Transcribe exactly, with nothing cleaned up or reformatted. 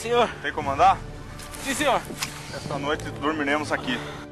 senhor. Tem como andar? Sim, senhor. Esta noite dormiremos aqui.